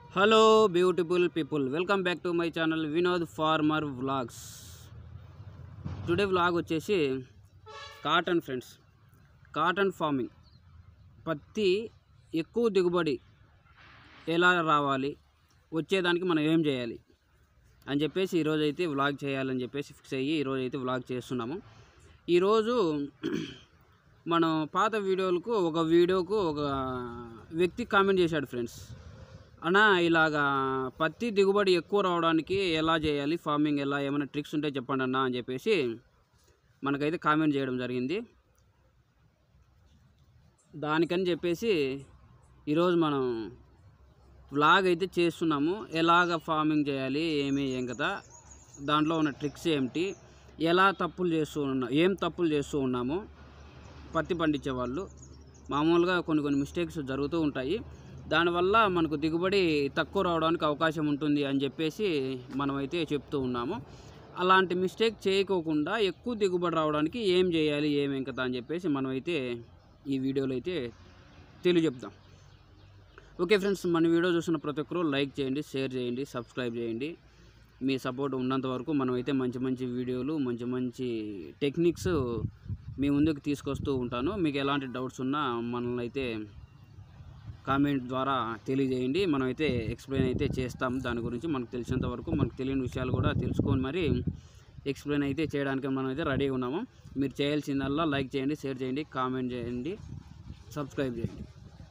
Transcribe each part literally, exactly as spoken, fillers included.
Hello beautiful people, welcome back to my channel Vinod farmer vlogs. Today vlog వచ్చేసి cotton friends. Cotton farming, పత్తి ఎక్కువ దిగుబడి ఎలా రావాలి, వచ్చేదానికి మనం ఏం చేయాలి అని చెప్పేసి ఈరోజు అయితే వ్లాగ్ చేయాలని చెప్పేసి ఫిక్స్ అయ్యి ఈరోజు అయితే వ్లాగ్ చేస్తున్నాము. ఈరోజు మనం పాత వీడియోలకు ఒక వీడియోకు ఒక వ్యక్తి కామెంట్ చేశాడు ఫ్రెండ్స్, అన్నా ఇలాగా పత్తి దిగుబడి ఎక్కువ రావడానికి ఎలా చేయాలి, ఫార్మింగ్ ఎలా, ఏమైనా ట్రిక్స్ ఉంటే చెప్పండి అన్న అని చెప్పేసి మనకైతే కామెంట్ చేయడం జరిగింది. దానికని చెప్పేసి ఈరోజు మనం వ్లాగ్ అయితే చేస్తున్నాము. ఎలాగ ఫార్మింగ్ చేయాలి, ఏమి ఏం కదా, దాంట్లో ఉన్న ట్రిక్స్ ఏమిటి, ఎలా తప్పులు చేస్తూ ఉన్నా ఏం తప్పులు చేస్తూ ఉన్నాము. పత్తి పండించే వాళ్ళు మామూలుగా కొన్ని కొన్ని మిస్టేక్స్ జరుగుతూ ఉంటాయి, దానివల్ల మనకు దిగుబడి తక్కువ రావడానికి అవకాశం ఉంటుంది అని చెప్పేసి మనమైతే చెప్తూ ఉన్నాము. అలాంటి మిస్టేక్ చేయకోకుండా ఎక్కువ దిగుబడి రావడానికి ఏం చేయాలి, ఏమేం కదా అని చెప్పేసి మనమైతే ఈ వీడియోలో అయితే తెలియజెప్దాం. ఓకే ఫ్రెండ్స్, మన వీడియో చూసిన ప్రతి ఒక్కరూ లైక్ చేయండి, షేర్ చేయండి, సబ్స్క్రైబ్ చేయండి. మీ సపోర్ట్ ఉన్నంత వరకు మనమైతే మంచి మంచి వీడియోలు, మంచి మంచి టెక్నిక్స్ మీ ముందుకు తీసుకొస్తూ ఉంటాను. మీకు ఎలాంటి డౌట్స్ ఉన్నా మనల్ని అయితే కామెంట్ ద్వారా తెలియజేయండి. మనమైతే ఎక్స్ప్లెయిన్ అయితే చేస్తాం. దాని గురించి మనకు తెలిసినంత వరకు, మనకు తెలియని విషయాలు కూడా తెలుసుకొని మరి ఎక్స్ప్లెయిన్ అయితే చేయడానికి మనం అయితే రెడీగా ఉన్నాము. మీరు చేయాల్సిందల్లా లైక్ చేయండి, షేర్ చేయండి, కామెంట్ చేయండి, సబ్స్క్రైబ్ చేయండి.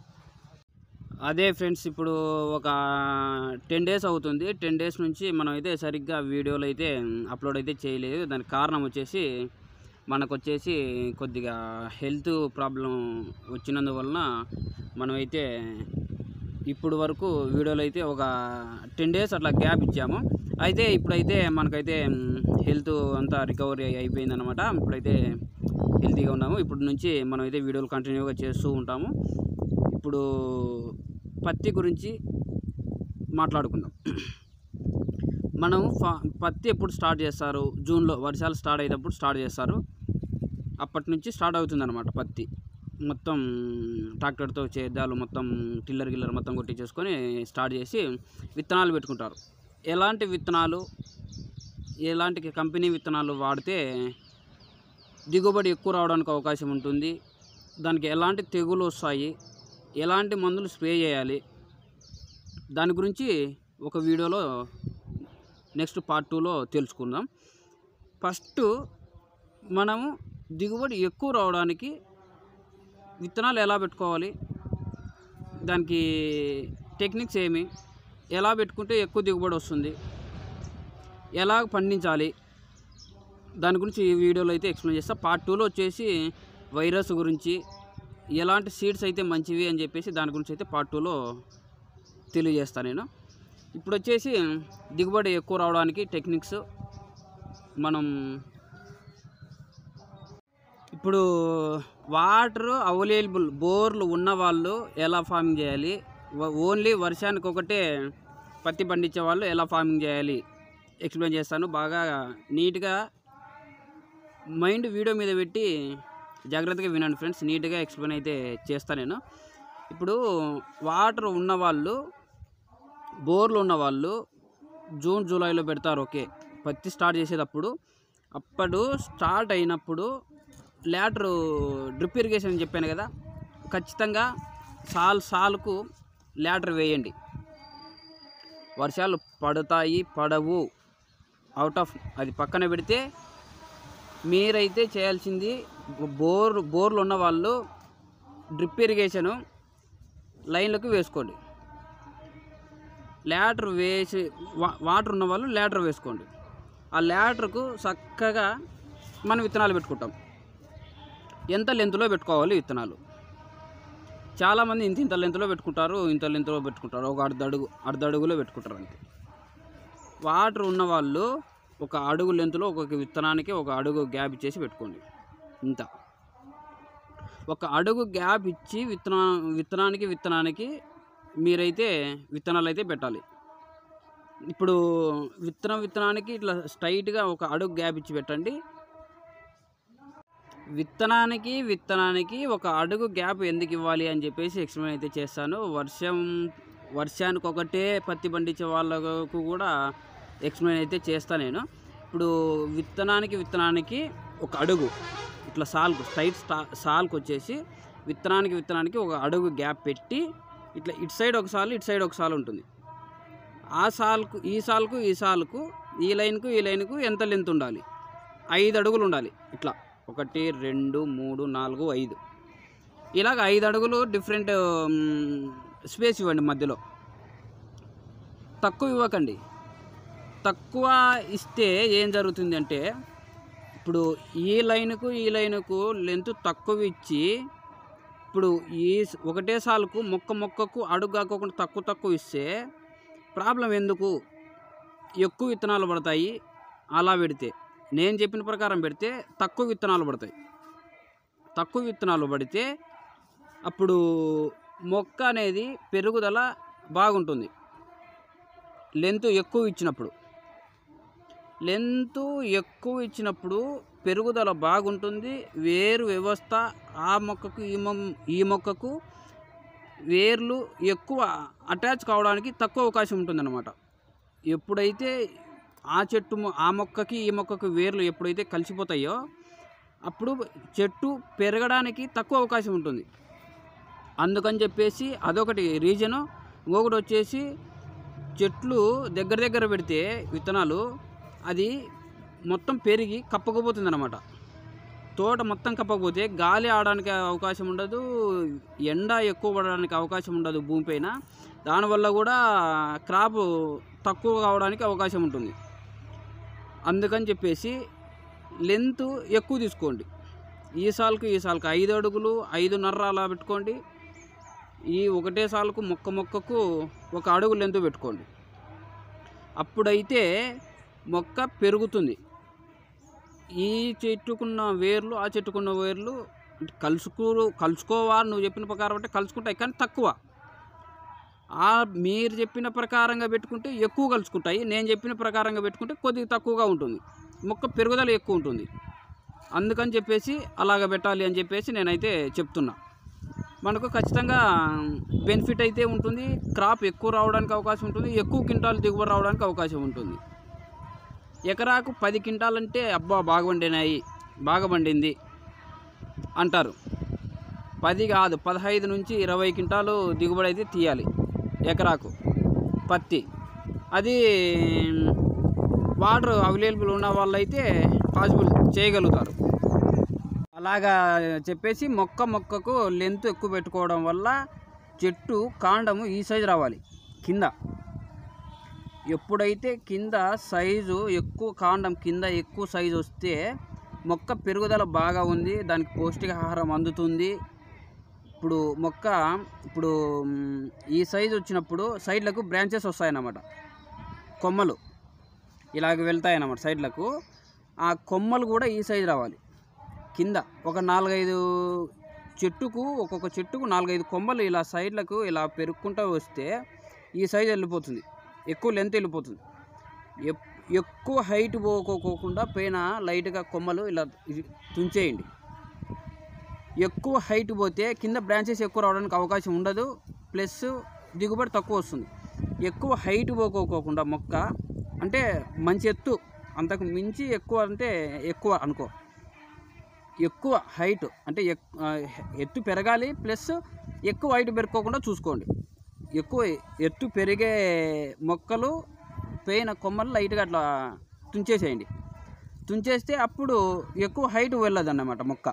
అదే ఫ్రెండ్స్, ఇప్పుడు ఒక టెన్ డేస్ అవుతుంది. టెన్ డేస్ నుంచి మనం అయితే సరిగ్గా వీడియోలు అయితే అప్లోడ్ అయితే చేయలేదు. దానికి కారణం వచ్చేసి మనకు వచ్చేసి కొద్దిగా హెల్త్ ప్రాబ్లం వచ్చినందువలన మనమైతే ఇప్పుడు వరకు వీడియోలు అయితే ఒక టెన్ డేస్ అట్లా గ్యాప్ ఇచ్చాము. అయితే ఇప్పుడైతే మనకైతే హెల్త్ అంతా రికవరీ అయిపోయిందనమాట. ఇప్పుడైతే హెల్తీగా ఉన్నాము. ఇప్పుడు నుంచి మనం అయితే వీడియోలు కంటిన్యూగా చేస్తూ ఉంటాము. ఇప్పుడు పత్తి గురించి మాట్లాడుకుందాం. మనం ఫా పత్తి ఎప్పుడు స్టార్ట్ చేస్తారు? జూన్లో వర్షాలు స్టార్ట్ అయ్యేటప్పుడు స్టార్ట్ చేస్తారు. అప్పటి నుంచి స్టార్ట్ అవుతుందన్నమాట పత్తి. మొత్తం ట్రాక్టర్తో చేద్దాలు మొత్తం టిల్లర్ గిల్లర్ మొత్తం కొట్టించేసుకొని స్టార్ట్ చేసి విత్తనాలు పెట్టుకుంటారు. ఎలాంటి విత్తనాలు, ఎలాంటి కంపెనీ విత్తనాలు వాడితే దిగుబడి ఎక్కువ రావడానికి అవకాశం ఉంటుంది, దానికి ఎలాంటి తెగులు వస్తాయి, ఎలాంటి మందులు స్ప్రే చేయాలి, దాని గురించి ఒక వీడియోలో నెక్స్ట్ పార్ట్ టూలో తెలుసుకుందాం. ఫస్ట్ మనము దిగుబడి ఎక్కువ రావడానికి విత్తనాలు ఎలా పెట్టుకోవాలి, దానికి టెక్నిక్స్ ఏమి, ఎలా పెట్టుకుంటే ఎక్కువ దిగుబడి వస్తుంది, ఎలా పండించాలి, దాని గురించి ఈ వీడియోలో అయితే ఎక్స్ప్లెయిన్ చేస్తా. పార్ట్ టూలో వచ్చేసి వైరస్ గురించి, ఎలాంటి సీడ్స్ అయితే మంచివి అని చెప్పేసి దాని గురించి అయితే పార్ట్ టూలో తెలియజేస్తాను నేను. ఇప్పుడు వచ్చేసి దిగుబడి ఎక్కువ రావడానికి టెక్నిక్స్ మనం ఇప్పుడు వాటర్ అవైలబుల్ బోర్లు ఉన్న వాళ్ళు ఎలా ఫార్మింగ్ చేయాలి, ఓన్లీ వర్షానికి ఒకటే పత్తి పండించే వాళ్ళు ఎలా ఫార్మింగ్ చేయాలి ఎక్స్ప్లెయిన్ చేస్తాను. బాగా నీట్గా మైండ్ వీడియో మీద పెట్టి జాగ్రత్తగా వినండి ఫ్రెండ్స్. నీట్గా ఎక్స్ప్లెయిన్ అయితే చేస్తాను నేను. ఇప్పుడు వాటర్ ఉన్నవాళ్ళు, బోర్లు ఉన్నవాళ్ళు జూన్ జూలైలో పెడతారు. ఓకే, పత్తి స్టార్ట్ చేసేటప్పుడు అప్పుడు స్టార్ట్ అయినప్పుడు లేటరు డ్రిప్ ఇరిగేషన్ అని చెప్పాను కదా, ఖచ్చితంగా సాల్ సాల్కు లేటర్ వేయండి. వర్షాలు పడతాయి పడవు అవుట్ ఆఫ్ అది పక్కన పెడితే, మీరైతే చేయాల్సింది బోర్ బోర్లు ఉన్న వాళ్ళు డ్రిప్ ఇరిగేషను లైన్లకు వేసుకోండి. లేటర్ వేసి వాటర్ ఉన్న వాళ్ళు లేటర్ వేసుకోండి. ఆ లేటర్కు చక్కగా మనం విత్తనాలు పెట్టుకుంటాం. ఎంత లెంత్లో పెట్టుకోవాలి విత్తనాలు? చాలామంది ఇంత ఇంత లెంత్లో పెట్టుకుంటారు, ఇంత లెంత్లో పెట్టుకుంటారు, ఒక అర్ధ అడుగు అర్ధ అడుగులో పెట్టుకుంటారు అంతే. వాటర్ ఉన్నవాళ్ళు ఒక అడుగు లెంత్లో ఒక్కొక్క విత్తనానికి ఒక అడుగు గ్యాప్ ఇచ్చేసి పెట్టుకోండి. ఇంత ఒక అడుగు గ్యాప్ ఇచ్చి విత్తనా విత్తనానికి విత్తనానికి మీరైతే విత్తనాలు అయితే పెట్టాలి. ఇప్పుడు విత్తనం విత్తనానికి ఇట్లా స్ట్రైట్గా ఒక అడుగు గ్యాప్ ఇచ్చి పెట్టండి. విత్తనానికి విత్తనానికి ఒక అడుగు గ్యాప్ ఎందుకు ఇవ్వాలి అని చెప్పేసి ఎక్స్ప్లెయిన్ అయితే చేస్తాను. వర్షం వర్షానికి ఒకటే పత్తి పండించే వాళ్ళకు కూడా ఎక్స్ప్లెయిన్ అయితే చేస్తాను నేను. ఇప్పుడు విత్తనానికి విత్తనానికి ఒక అడుగు ఇట్లా సాల్కు స్ట్రైట్ స్టా సాల్కు వచ్చేసి విత్తనానికి విత్తనానికి ఒక అడుగు గ్యాప్ పెట్టి ఇట్లా ఇటు సైడ్ ఒక సాలు ఇటు సైడ్ ఒక సాలు ఉంటుంది. ఆ సాల్కు ఈ సాల్కు ఈ సాల్కు ఈ లైన్కు ఈ లైన్కు ఎంత లెంత్ ఉండాలి? ఐదు అడుగులు ఉండాలి. ఇట్లా ఒకటి రెండు మూడు నాలుగు ఐదు, ఇలాగ ఐదు అడుగులు డిఫరెంట్ స్పేస్ ఇవ్వండి. మధ్యలో తక్కువ ఇవ్వకండి. తక్కువ ఇస్తే ఏం జరుగుతుంది అంటే, ఇప్పుడు ఈ లైన్కు ఈ లైన్కు లెంత్ తక్కువ ఇచ్చి ఇప్పుడు ఈ ఒకటే సాలుకు మొక్క మొక్కకు అడుగు కాకోకుండా తక్కువ తక్కువ ఇస్తే ప్రాబ్లం ఎందుకు? ఎక్కువ విత్తనాలు పడతాయి. అలా పెడితే నేను చెప్పిన ప్రకారం పెడితే తక్కువ విత్తనాలు పడతాయి. తక్కువ విత్తనాలు పడితే అప్పుడు మొక్క అనేది పెరుగుదల బాగుంటుంది. లెంత్ ఎక్కువ ఇచ్చినప్పుడు లెంత్ ఎక్కువ ఇచ్చినప్పుడు పెరుగుదల బాగుంటుంది. వేరు వ్యవస్థ ఆ మొక్కకు ఈ మొ ఈ మొక్కకు వేర్లు ఎక్కువ అటాచ్ కావడానికి తక్కువ అవకాశం ఉంటుందన్నమాట. ఎప్పుడైతే ఆ చెట్టు ఆ మొక్కకి ఈ మొక్కకు వేర్లు ఎప్పుడైతే కలిసిపోతాయో అప్పుడు చెట్టు పెరగడానికి తక్కువ అవకాశం ఉంటుంది. అందుకని చెప్పేసి అదొకటి రీజను. ఇంకొకటి వచ్చేసి చెట్లు దగ్గర దగ్గర పెడితే విత్తనాలు అది మొత్తం పెరిగి కప్పకపోతుంది అన్నమాట. తోట మొత్తం కప్పకపోతే గాలి ఆడడానికి అవకాశం ఉండదు, ఎండ ఎక్కువ పడడానికి అవకాశం ఉండదు భూమిపైన. దానివల్ల కూడా క్రాప్ తక్కువ కావడానికి అవకాశం ఉంటుంది. అందుకని చెప్పేసి లెంత్ ఎక్కువ తీసుకోండి. ఈ సాల్కు ఈ సాల్కు ఐదు అడుగులు ఐదున్నర అలా పెట్టుకోండి. ఈ ఒకటే సాల్కు మొక్క మొక్కకు ఒక అడుగు లెంత్ పెట్టుకోండి. అప్పుడైతే మొక్క పెరుగుతుంది. ఈ చెట్టుకున్న వేర్లు ఆ చెట్టుకున్న వేర్లు కలుసుకో కలుసుకోవాలి నువ్వు చెప్పిన ప్రకారం అంటే కలుసుకుంటాయి, కానీ తక్కువ. ఆ మీరు చెప్పిన ప్రకారంగా పెట్టుకుంటే ఎక్కువ కలుసుకుంటాయి. నేను చెప్పిన ప్రకారంగా పెట్టుకుంటే కొద్దిగా తక్కువగా ఉంటుంది. మొక్క పెరుగుదల ఎక్కువ ఉంటుంది. అందుకని చెప్పేసి అలాగ పెట్టాలి అని చెప్పేసి నేనైతే చెప్తున్నా. మనకు ఖచ్చితంగా బెనిఫిట్ అయితే ఉంటుంది. క్రాప్ ఎక్కువ రావడానికి అవకాశం ఉంటుంది. ఎక్కువ క్వింటాలు దిగుబడి రావడానికి అవకాశం ఉంటుంది. ఎకరాకు పది క్వింటాలంటే అబ్బా బాగా పండినాయి, బాగా పండింది అంటారు. పది కాదు, పదహైదు నుంచి ఇరవై క్వింటాలు దిగుబడి అయితే తీయాలి ఎకరాకు పత్తి. అది వాటర్ అవైలబుల్ ఉన్న వాళ్ళైతే పాసిబుల్ చేయగలుగుతారు. అలాగా చెప్పేసి మొక్క మొక్కకు లెంత్ ఎక్కువ పెట్టుకోవడం వల్ల చెట్టు కాండము ఈ సైజు రావాలి. కింద ఎప్పుడైతే కింద సైజు ఎక్కువ కాండం కింద ఎక్కువ సైజు వస్తే మొక్క పెరుగుదల బాగా ఉంది, దానికి పౌష్టికాహారం అందుతుంది. ఇప్పుడు మొక్క ఇప్పుడు ఈ సైజు వచ్చినప్పుడు సైడ్లకు బ్రాంచెస్ వస్తాయన్నమాట. కొమ్మలు ఇలాగ వెళ్తాయన్నమాట సైడ్లకు. ఆ కొమ్మలు కూడా ఈ సైజు రావాలి. కింద ఒక నాలుగైదు చెట్టుకు ఒక్కొక్క చెట్టుకు నాలుగైదు కొమ్మలు ఇలా సైడ్లకు ఇలా పెరుక్కుంటూ వస్తే ఈ సైజు వెళ్ళిపోతుంది, ఎక్కువ లెంత్ వెళ్ళిపోతుంది. ఎక్కువ హైట్ పోకోకుండా పైన లైట్గా కొమ్మలు ఇలా తుంచేయండి. ఎక్కువ హైట్ పోతే కింద బ్రాంచెస్ ఎక్కువ రావడానికి అవకాశం ఉండదు, ప్లస్ దిగుబడి తక్కువ వస్తుంది. ఎక్కువ హైట్ పోకోకుండా మొక్క అంటే మంచి ఎత్తు, అంతకు మించి ఎక్కువ అంటే ఎక్కువ అనుకో, ఎక్కువ హైట్ అంటే ఎత్తు పెరగాలి, ప్లస్ ఎక్కువ హైట్ పెరుక్కోకుండా చూసుకోండి. ఎక్కువ ఎత్తు పెరిగే మొక్కలు పైన కొమ్మలు లైట్గా అట్లా తుంచేసేయండి. తుంచేస్తే అప్పుడు ఎక్కువ హైట్ వెళ్ళదన్నమాట మొక్క.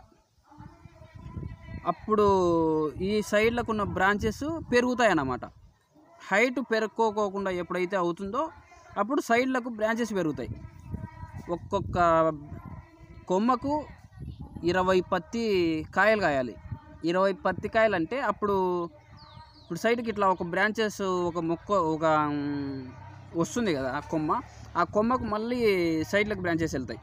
అప్పుడు ఈ సైడ్లకు ఉన్న బ్రాంచెస్ పెరుగుతాయి అన్నమాట. హైట్ పెరుక్కోకుండా ఎప్పుడైతే అవుతుందో అప్పుడు సైడ్లకు బ్రాంచెస్ పెరుగుతాయి. ఒక్కొక్క కొమ్మకు ఇరవై పత్తి కాయలు కాయాలి. ఇరవై పత్తి కాయలు అంటే అప్పుడు ఇప్పుడు సైడ్కి ఇట్లా ఒక బ్రాంచెస్ ఒక మొక్క ఒక వస్తుంది కదా ఆ కొమ్మ, ఆ కొమ్మకు మళ్ళీ సైడ్లకు బ్రాంచెస్ వెళ్తాయి.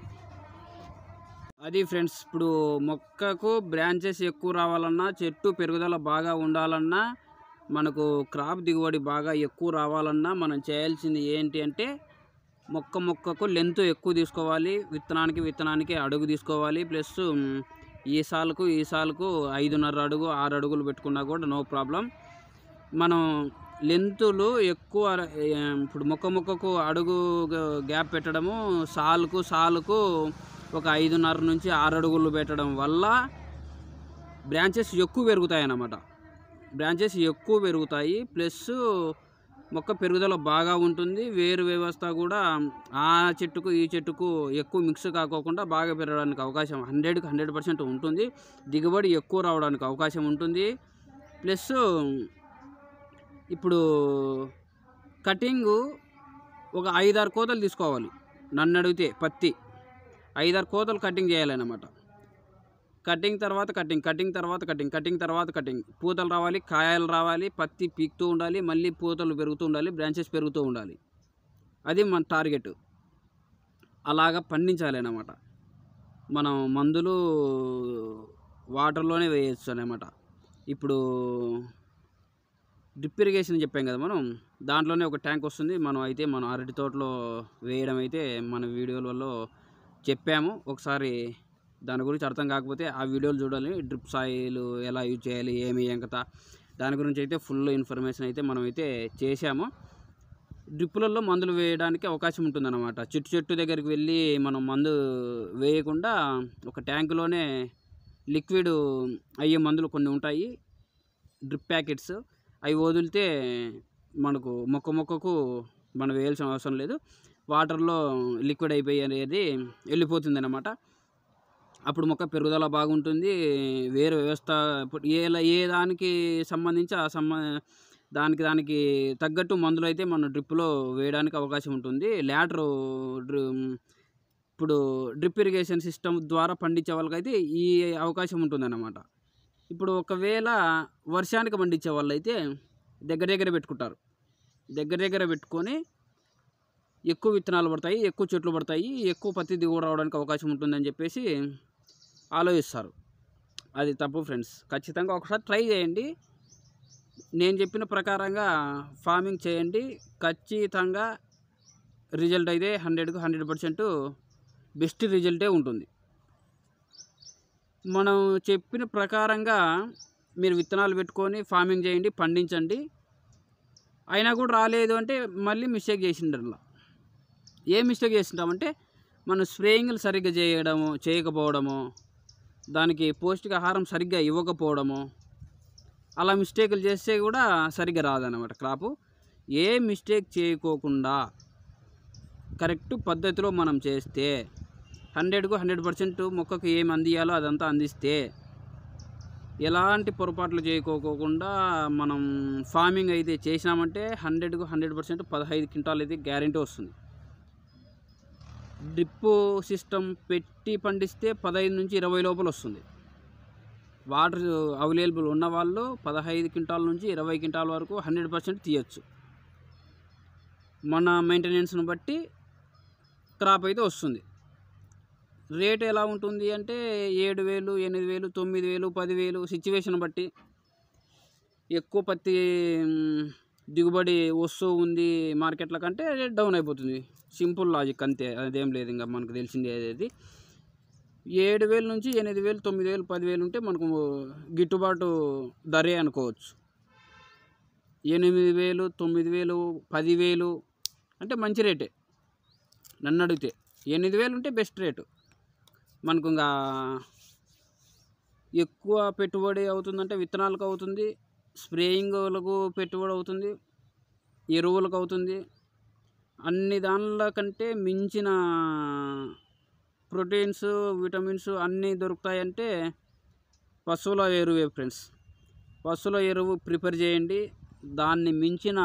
అది ఫ్రెండ్స్, ఇప్పుడు మొక్కకు బ్రాంచెస్ ఎక్కువ రావాలన్నా, చెట్టు పెరుగుదల బాగా ఉండాలన్నా, మనకు క్రాప్ దిగుబడి బాగా ఎక్కువ రావాలన్నా మనం చేయాల్సింది ఏంటి అంటే మొక్క మొక్కకు లెంత్ ఎక్కువ తీసుకోవాలి. విత్తనానికి విత్తనానికి అడుగు తీసుకోవాలి. ప్లస్ ఈ సాలుకు ఈ సాలుకు ఐదున్నర అడుగు ఆరు అడుగులు పెట్టుకున్నా కూడా నో ప్రాబ్లం. మనం లెంతులు ఎక్కువ. ఇప్పుడు మొక్క మొక్కకు అడుగు గ్యాప్ పెట్టడము, సాలుకు సాలుకు ఒక ఐదున్నర నుంచి ఆరు అడుగులు పెట్టడం వల్ల బ్రాంచెస్ ఎక్కువ పెరుగుతాయి అన్నమాట. బ్రాంచెస్ ఎక్కువ పెరుగుతాయి, ప్లస్ మొక్క పెరుగుదల బాగా ఉంటుంది. వేరు వ్యవస్థ కూడా ఆ చెట్టుకు ఈ చెట్టుకు ఎక్కువ మిక్స్ కాకోకుండా బాగా పెరగడానికి అవకాశం హండ్రెడ్కి హండ్రెడ్ పర్సెంట్ ఉంటుంది. దిగుబడి ఎక్కువ రావడానికి అవకాశం ఉంటుంది. ప్లస్ ఇప్పుడు కటింగు ఒక ఐదారు కోతలు తీసుకోవాలి. నన్ను అడిగితే పత్తి ఐదారు కోతలు కటింగ్ చేయాలన్నమాట. కటింగ్ తర్వాత కటింగ్, కటింగ్ తర్వాత కటింగ్, కటింగ్ తర్వాత కటింగ్. పూతలు రావాలి, కాయలు రావాలి, పత్తి పీకుతూ ఉండాలి, మళ్ళీ పూతలు పెరుగుతూ ఉండాలి, బ్రాంచెస్ పెరుగుతూ ఉండాలి. అది మన టార్గెట్. అలాగా పండించాలి అన్నమాట. మనం మందులు వాటర్లోనే వేయచ్చు అన్నమాట. ఇప్పుడు డ్రిప్ ఇరిగేషన్ చెప్పాం కదా మనం, దాంట్లోనే ఒక ట్యాంక్ వస్తుంది. మనం అయితే మనం అరటి తోటలో వేయడం అయితే మన వీడియోలలో చెప్పాము. ఒకసారి దాని గురించి అర్థం కాకపోతే ఆ వీడియోలు చూడాలి. డ్రిప్ సాయిల్ ఎలా యూజ్ చేయాలి, ఏమి ఏం కథ, దాని గురించి అయితే ఫుల్ ఇన్ఫర్మేషన్ అయితే మనం అయితే చేసాము. డ్రిప్పులలో మందులు వేయడానికి అవకాశం ఉంటుందన్నమాట. చెట్టు చెట్టు దగ్గరికి వెళ్ళి మనం మందు వేయకుండా ఒక ట్యాంకులోనే లిక్విడ్ అయ్యే మందులు కొన్ని ఉంటాయి, డ్రిప్ ప్యాకెట్స్. అవి వదిలితే మనకు మొక్క మొక్కకు మనం వేయాల్సిన అవసరం లేదు. వాటర్లో లిక్విడ్ అయిపోయి అనేది వెళ్ళిపోతుంది అన్నమాట. అప్పుడు మొక్క పెరుగుదల బాగుంటుంది. వేరు వ్యవస్థ ఏ ఏ దానికి సంబంధించి ఆ సంబ దానికి దానికి తగ్గట్టు మందులు అయితే మన డ్రిప్లో వేయడానికి అవకాశం ఉంటుంది. ల్యాటరు ఇప్పుడు డ్రిప్ ఇరిగేషన్ సిస్టమ్ ద్వారా పండించే వాళ్ళకైతే ఈ అవకాశం ఉంటుందన్నమాట. ఇప్పుడు ఒకవేళ వర్షానికి పండించే వాళ్ళు అయితే దగ్గర దగ్గర పెట్టుకుంటారు. దగ్గర దగ్గర పెట్టుకొని ఎక్కువ విత్తనాలు పడతాయి, ఎక్కువ చెట్లు పడతాయి, ఎక్కువ పత్తి దిగుబడి రావడానికి అవకాశం ఉంటుందని చెప్పేసి ఆలోచిస్తారు. అది తప్పు ఫ్రెండ్స్. ఖచ్చితంగా ఒకసారి ట్రై చేయండి. నేను చెప్పిన ప్రకారంగా ఫార్మింగ్ చేయండి. ఖచ్చితంగా రిజల్ట్ అయితే హండ్రెడ్కు హండ్రెడ్ పర్సెంట్ బెస్ట్ రిజల్టే ఉంటుంది. మనం చెప్పిన ప్రకారంగా మీరు విత్తనాలు పెట్టుకొని ఫార్మింగ్ చేయండి, పండించండి. అయినా కూడా రాలేదు అంటే మళ్ళీ మిస్టేక్ చేసిండల్లా. ఏ మిస్టేక్ చేస్తుంటామంటే మనం స్ప్రేయింగ్లు సరిగ్గా చేయడము చేయకపోవడము, దానికి పౌష్టికాహారం సరిగ్గా ఇవ్వకపోవడము, అలా మిస్టేకులు చేస్తే కూడా సరిగ్గా రాదన్నమాట క్రాపు. ఏ మిస్టేక్ చేయకోకుండా కరెక్ట్ పద్ధతిలో మనం చేస్తే హండ్రెడ్కు హండ్రెడ్ పర్సెంట్ మొక్కకు ఏమి అందియాలో అదంతా అందిస్తే, ఎలాంటి పొరపాట్లు చేయకోకుండా మనం ఫార్మింగ్ అయితే చేసినామంటే హండ్రెడ్కు హండ్రెడ్ పర్సెంట్ పదహైదు క్వింటాల్ అయితే గ్యారెంటీ వస్తుంది. డ్రిప్ సిస్టమ్ పెట్టి పండిస్తే పదహైదు నుంచి ఇరవై లోపల వస్తుంది. వాటర్ అవైలబుల్ ఉన్న వాళ్ళు పదహైదు క్వింటాల నుంచి ఇరవై క్వింటాల వరకు హండ్రెడ్ పర్సెంట్ తీయచ్చు. మన మెయింటెనెన్స్ను బట్టి క్రాప్ అయితే వస్తుంది. రేట్ ఎలా ఉంటుంది అంటే ఏడు వేలు ఎనిమిది వేలు తొమ్మిది వేలు పదివేలు సిచ్యువేషన్ బట్టి. ఎక్కువ పత్తి దిగుబడి వస్తూ ఉంది మార్కెట్ల కంటే రేట్ డౌన్ అయిపోతుంది. సింపుల్ లాజిక్ అంతే, అదేం లేదు. ఇంకా మనకు తెలిసింది ఏది ఏడు వేలు నుంచి ఎనిమిది వేలు తొమ్మిది వేలు పదివేలు ఉంటే మనకు గిట్టుబాటు ధరే అనుకోవచ్చు. ఎనిమిది వేలు తొమ్మిది వేలు పదివేలు అంటే మంచి రేటే. నన్ను అడిగితే ఎనిమిది వేలు ఉంటే బెస్ట్ రేటు. మనకు ఇంకా ఎక్కువ పెట్టుబడి అవుతుందంటే విత్తనాలకు అవుతుంది, స్ప్రేయింగ్లకు పెట్టుబడి అవుతుంది, ఎరువులకు అవుతుంది. అన్ని దానిల కంటే మించిన ప్రోటీన్స్ విటమిన్స్ అన్నీ దొరుకుతాయంటే పశువుల ఎరువే ఫ్రెండ్స్. పశువుల ఎరువు ప్రిపేర్ చేయండి. దాన్ని మించిన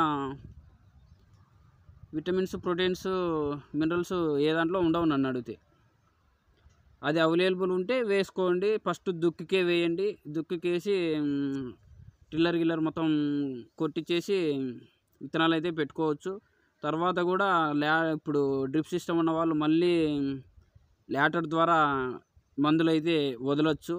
విటమిన్స్ ప్రోటీన్స్ మినరల్స్ ఏ దాంట్లో ఉండవు నన్ను అడిగితే. అది అవైలబుల్ ఉంటే వేసుకోండి. ఫస్ట్ దుక్కికే వేయండి. దుక్కికేసి టిల్లర్ గిల్లర్ మొత్తం కొట్టించేసి విత్తనాలు అయితే పెట్టుకోవచ్చు. తర్వాత కూడా ల్యా ఇప్పుడు డ్రిప్ సిస్టమ్ ఉన్న వాళ్ళు మళ్ళీ ల్యాటర్ ద్వారా మందులు అయితే వదలొచ్చు.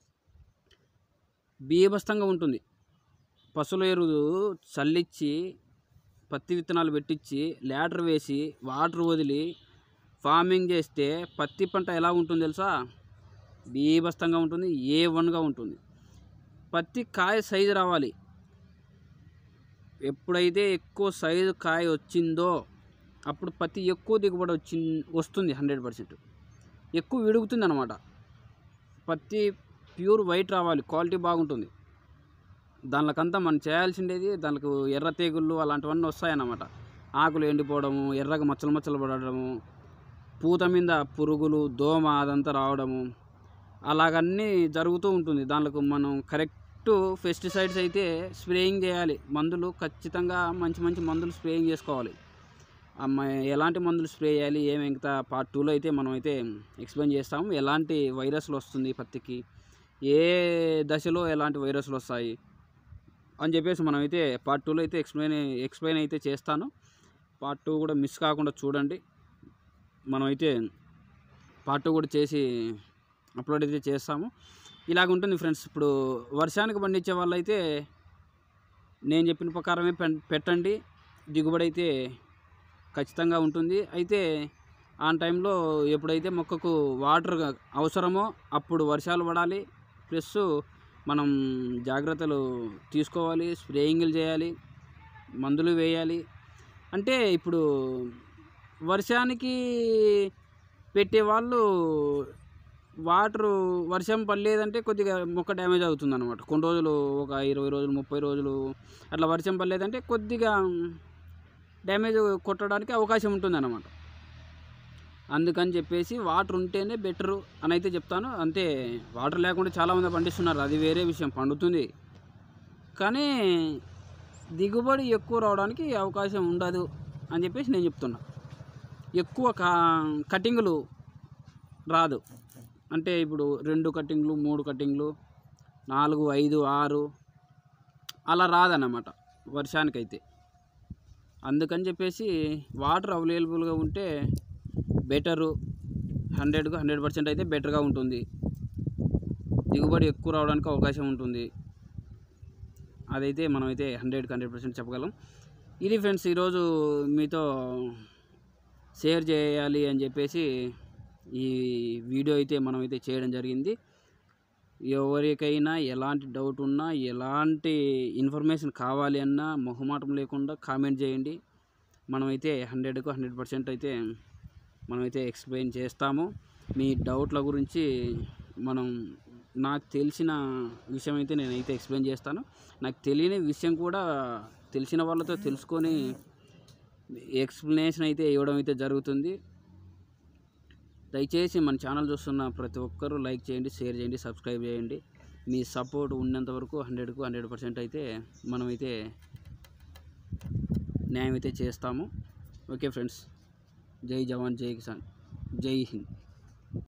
బీభత్సంగా ఉంటుంది. పశువుల ఎరువు చల్లించి పత్తి విత్తనాలు పెట్టించి ల్యాటర్ వేసి వాటర్ వదిలి ఫార్మింగ్ చేస్తే పత్తి పంట ఎలా ఉంటుంది తెలుసా? బీభత్సంగా ఉంటుంది, ఏ వన్గా ఉంటుంది. పత్తి కాయ సైజు రావాలి. ఎప్పుడైతే ఎక్కువ సైజు కాయ వచ్చిందో అప్పుడు పత్తి ఎక్కువ దిగుబడి వచ్చి వస్తుంది హండ్రెడ్ పర్సెంట్ ఎక్కువ విడుగుతుంది అనమాట. పత్తి ప్యూర్ వైట్ రావాలి, క్వాలిటీ బాగుంటుంది. దానికంతా మనం చేయాల్సిండేది దానికి ఎర్ర తెగుళ్ళు అలాంటివన్నీ వస్తాయన్నమాట. ఆకులు ఎండిపోవడము, ఎర్రగా మచ్చలు మచ్చలు పడడము, పూత మీద పురుగులు, దోమ అదంతా రావడము, అలాగన్నీ జరుగుతూ ఉంటుంది. దానికి మనం కరెక్ట్ పెస్టిసైడ్స్ అయితే స్ప్రేయింగ్ చేయాలి. మందులు ఖచ్చితంగా మంచి మంచి మందులు స్ప్రేయింగ్ చేసుకోవాలి. ఎలాంటి మందులు స్ప్రే చేయాలి ఏమి ఇంకా పార్ట్ టూలో అయితే మనం అయితే ఎక్స్ప్లెయిన్ చేస్తాము. ఎలాంటి వైరస్లు వస్తుంది పత్తికి, ఏ దశలో ఎలాంటి వైరస్లు వస్తాయి అని చెప్పేసి మనం అయితే పార్ట్ టూలో అయితే ఎక్స్ప్లెయిన్ ఎక్స్ప్లెయిన్ అయితే చేస్తాను. పార్ట్ టూ కూడా మిస్ కాకుండా చూడండి. మనమైతే పార్ట్ టూ కూడా చేసి అప్లోడ్ అయితే చేస్తాము. ఇలాగ ఉంటుంది ఫ్రెండ్స్. ఇప్పుడు వర్షానికి పండించే వాళ్ళైతే నేను చెప్పిన ప్రకారమే పెట్టండి, దిగుబడి అయితే ఖచ్చితంగా ఉంటుంది. అయితే ఆ టైంలో ఎప్పుడైతే మొక్కకు వాటర్ అవసరమో అప్పుడు వర్షాలు పడాలి. ప్లస్ మనం జాగ్రత్తలు తీసుకోవాలి, స్ప్రేయింగ్లు చేయాలి, మందులు వేయాలి. అంటే ఇప్పుడు వర్షానికి పెట్టే వాళ్ళు వాటరు వర్షం పడలేదంటే కొద్దిగా మొక్క డ్యామేజ్ అవుతుంది అనమాట. కొన్ని రోజులు ఒక ఇరవై రోజులు ముప్పై రోజులు అట్లా వర్షం పడలేదంటే కొద్దిగా డ్యామేజ్ కొట్టడానికి అవకాశం ఉంటుంది అన్నమాట. అందుకని చెప్పేసి వాటర్ ఉంటేనే బెటరు అని అయితే చెప్తాను. అంతే, వాటర్ లేకుండా చాలామంది పండిస్తున్నారు, అది వేరే విషయం, పండుతుంది. కానీ దిగుబడి ఎక్కువ రావడానికి అవకాశం ఉండదు అని చెప్పేసి నేను చెప్తున్నా. ఎక్కువ కా కటింగులు రాదు. అంటే ఇప్పుడు రెండు కటింగ్లు, మూడు కటింగ్లు, నాలుగు, ఐదు, ఆరు అలా రాదన్నమాట వర్షానికైతే. అందుకని చెప్పేసి వాటర్ అవైలబుల్గా ఉంటే బెటరు. హండ్రెడ్కు హండ్రెడ్ పర్సెంట్ అయితే బెటర్గా ఉంటుంది. దిగుబడి ఎక్కువ రావడానికి అవకాశం ఉంటుంది. అదైతే మనమైతే హండ్రెడ్కి హండ్రెడ్ పర్సెంట్ చెప్పగలం. ఇది ఫ్రెండ్స్ ఈరోజు మీతో షేర్ చేయాలి అని చెప్పేసి ఈ వీడియో అయితే మనమైతే చేయడం జరిగింది. ఎవరికైనా ఎలాంటి డౌట్ ఉన్నా, ఎలాంటి ఇన్ఫర్మేషన్ కావాలి అన్నా మొహమాటం లేకుండా కామెంట్ చేయండి. మనమైతే హండ్రెడ్కు హండ్రెడ్ పర్సెంట్ అయితే మనమైతే ఎక్స్ప్లెయిన్ చేస్తాము. మీ డౌట్ల గురించి మనం నాకు తెలిసిన విషయం అయితే నేనైతే ఎక్స్ప్లెయిన్ చేస్తాను. నాకు తెలియని విషయం కూడా తెలిసిన వాళ్ళతో తెలుసుకొని ఎక్స్ప్లెనేషన్ అయితే ఇవ్వడం అయితే జరుగుతుంది. దయచేసి మన ఛానల్ చూస్తున్న ప్రతి ఒక్కరూ లైక్ చేయండి, షేర్ చేయండి, సబ్స్క్రైబ్ చేయండి. మీ సపోర్ట్ ఉన్నంత వరకు హండ్రెడ్కు హండ్రెడ్ పర్సెంట్ అయితే మనమైతే న్యాయం అయితే చేస్తాము. ఓకే ఫ్రెండ్స్, జై జవాన్, జై కిసాన్, జై హింద్.